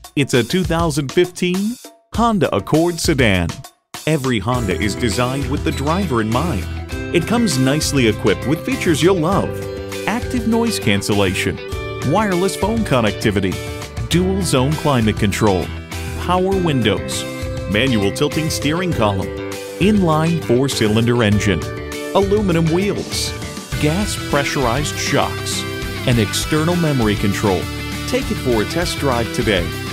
It's a 2015 Honda Accord sedan. Every Honda is designed with the driver in mind. It comes nicely equipped with features you'll love: active noise cancellation, wireless phone connectivity, dual zone climate control, power windows, manual tilting steering column, inline 4-cylinder engine, aluminum wheels, gas pressurized shocks, and external memory control. Take it for a test drive today.